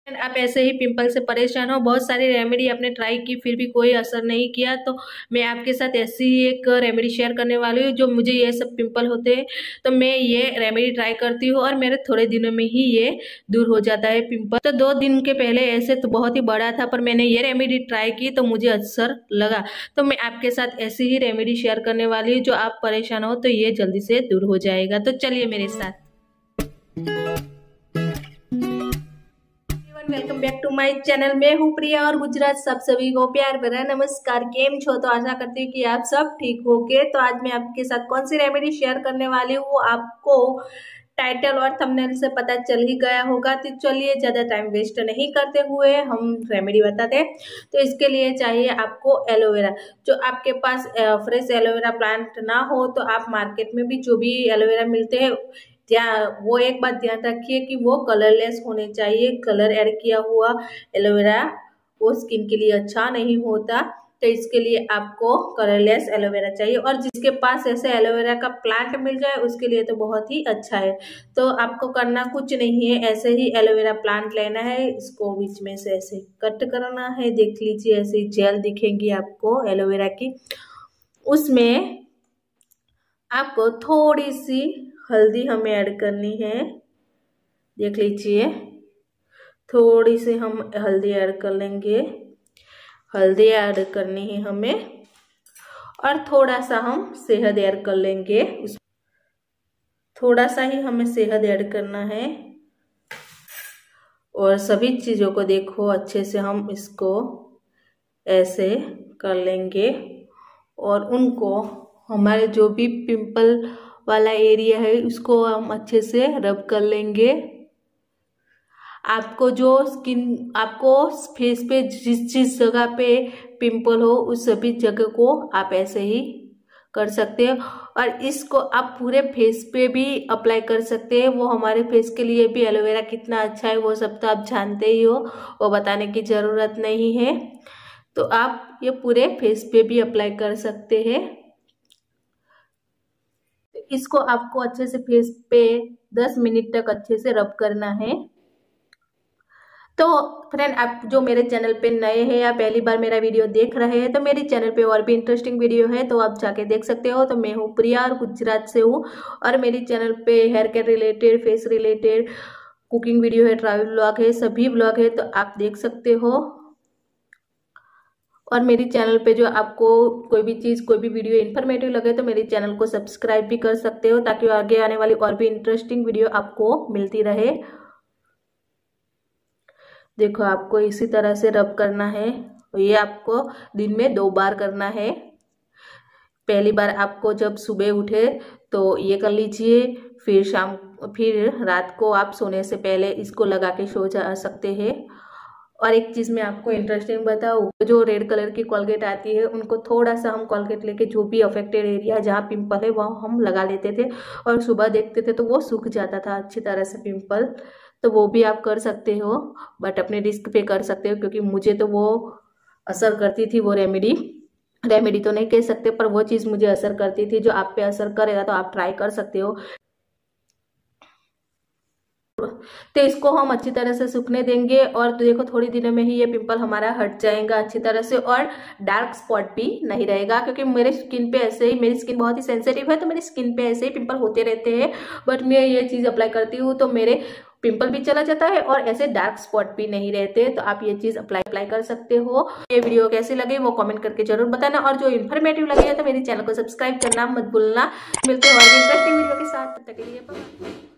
आप ऐसे ही पिंपल से परेशान हो, बहुत सारी रेमेडी आपने ट्राई की फिर भी कोई असर नहीं किया, तो मैं आपके साथ ऐसी ही एक रेमेडी शेयर करने वाली हूँ। जो मुझे ये सब पिंपल होते हैं तो मैं ये रेमेडी ट्राई करती हूँ और मेरे थोड़े दिनों में ही ये दूर हो जाता है पिंपल। तो 2 दिन के पहले ऐसे तो बहुत ही बड़ा था, पर मैंने ये रेमेडी ट्राई की तो मुझे असर लगा। तो मैं आपके साथ ऐसी ही रेमेडी शेयर करने वाली हूँ, जो आप परेशान हो तो ये जल्दी से दूर हो जाएगा। तो चलिए मेरे साथ। Welcome back to my channel. मैं हूँ प्रिया और गुजरात सब सभी को प्यार भरा नमस्कार। केम छो? तो आशा करती हूँ कि आप सब ठीक होगे। तो आज मैं आपके साथ कौन सी रेमेडी शेयर करने वाली हूँ वो आपको टाइटल और थंबनेल से पता चल ही गया होगा। तो चलिए ज्यादा टाइम वेस्ट नहीं करते हुए हम रेमेडी बताते हैं। तो इसके लिए चाहिए आपको एलोवेरा। जो आपके पास फ्रेश एलोवेरा प्लांट ना हो तो आप मार्केट में भी जो भी एलोवेरा मिलते हैं वो एक बात ध्यान रखिए कि वो कलरलेस होने चाहिए। कलर ऐड किया हुआ एलोवेरा वो स्किन के लिए अच्छा नहीं होता, तो इसके लिए आपको कलरलेस एलोवेरा चाहिए। और जिसके पास ऐसे एलोवेरा का प्लांट मिल जाए उसके लिए तो बहुत ही अच्छा है। तो आपको करना कुछ नहीं है, ऐसे ही एलोवेरा प्लांट लेना है, इसको बीच में से ऐसे कट करना है। देख लीजिए ऐसे जेल दिखेंगी आपको एलोवेरा की। उसमें आपको थोड़ी सी हल्दी हमें ऐड करनी है। देख लीजिए थोड़ी सी हम हल्दी ऐड कर लेंगे। हल्दी ऐड करनी है हमें और थोड़ा सा हम शहद ऐड कर लेंगे। थोड़ा सा ही हमें शहद ऐड करना है और सभी चीज़ों को देखो अच्छे से हम इसको ऐसे कर लेंगे और उनको हमारे जो भी पिंपल वाला एरिया है उसको हम अच्छे से रब कर लेंगे। आपको जो स्किन आपको फेस पे जिस जगह पे पिंपल हो उस सभी जगह को आप ऐसे ही कर सकते हैं और इसको आप पूरे फेस पे भी अप्लाई कर सकते हैं। वो हमारे फेस के लिए भी एलोवेरा कितना अच्छा है वो सब तो आप जानते ही हो, वो बताने की ज़रूरत नहीं है। तो आप ये पूरे फेस पे भी अप्लाई कर सकते हैं। इसको आपको अच्छे से फेस पे 10 मिनट तक अच्छे से रब करना है। तो फ्रेंड आप जो मेरे चैनल पे नए हैं या पहली बार मेरा वीडियो देख रहे हैं तो मेरे चैनल पे और भी इंटरेस्टिंग वीडियो है तो आप जाके देख सकते हो। तो मैं हूँ प्रिया और गुजरात से हूँ और मेरी चैनल पे hair care related, face related, cooking video है, ट्रैवल व्लॉग है, सभी व्लॉग है तो आप देख सकते हो। और मेरी चैनल पे जो आपको कोई भी चीज़ कोई भी वीडियो इन्फॉर्मेटिव लगे तो मेरी चैनल को सब्सक्राइब भी कर सकते हो ताकि आगे आने वाली और भी इंटरेस्टिंग वीडियो आपको मिलती रहे। देखो आपको इसी तरह से रब करना है। ये आपको दिन में 2 बार करना है। पहली बार आपको जब सुबह उठे तो ये कर लीजिए, फिर रात को आप सोने से पहले इसको लगा के सो जा सकते हैं। और एक चीज़ मैं आपको इंटरेस्टिंग बताऊँ, जो रेड कलर की कोलगेट आती है उनको थोड़ा सा हम कोलगेट लेके जो भी अफेक्टेड एरिया जहाँ पिंपल है वहाँ हम लगा लेते थे और सुबह देखते थे तो वो सूख जाता था अच्छी तरह से पिंपल। तो वो भी आप कर सकते हो बट अपने रिस्क पे कर सकते हो, क्योंकि मुझे तो वो असर करती थी वो रेमेडी तो नहीं कह सकते पर वो चीज़ मुझे असर करती थी। जो आप पे असर करेगा तो आप ट्राई कर सकते हो। तो इसको हम अच्छी तरह से सूखने देंगे और तो देखो थोड़ी दिनों में ही ये पिंपल हमारा हट जाएगा अच्छी तरह से और डार्क स्पॉट भी नहीं रहेगा। क्योंकि मेरे स्किन पे ऐसे ही, मेरी स्किन बहुत ही सेंसिटिव है तो मेरी स्किन पे ऐसे ही पिंपल होते रहते हैं, बट मैं ये चीज़ अप्लाई करती हूँ तो मेरे पिंपल भी चला जाता है और ऐसे डार्क स्पॉट भी नहीं रहते। तो आप ये चीज़ अप्लाई कर सकते हो। ये वीडियो कैसी लगे वो कमेंट करके जरूर बताना और जो इन्फॉर्मेटिव लगे तो मेरे चैनल को सब्सक्राइब करना मत भूलना। मिलते हैं और भी इंटरेस्टिंग वीडियो के साथ, तब तक के लिए बाय।